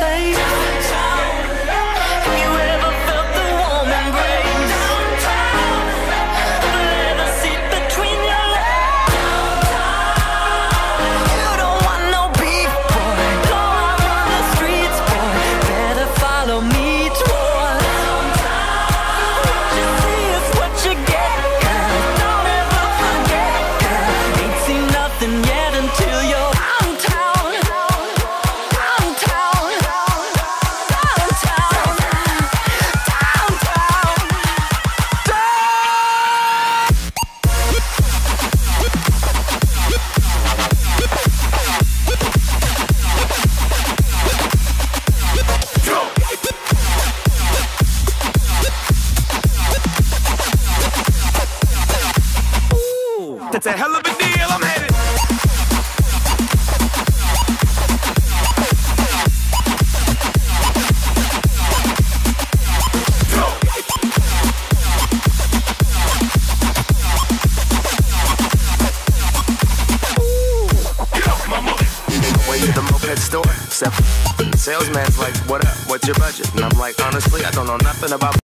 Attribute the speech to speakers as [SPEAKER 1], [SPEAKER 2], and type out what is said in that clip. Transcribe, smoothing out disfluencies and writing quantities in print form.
[SPEAKER 1] safe. Have you ever felt the warm embrace? Let us sit between your legs. You don't want no beef, boy. Go out on the streets, boy. Better follow me towards. What you see is what you get, girl. Don't ever forget, girl. Ain't seen nothing yet until you're downtown. Downtown. Downtown. Downtown.
[SPEAKER 2] That's a hell of a deal, I'm headed.
[SPEAKER 3] Way to the moped store. Salesman's like, what up? What's your budget? And I'm like, honestly, I don't know nothing about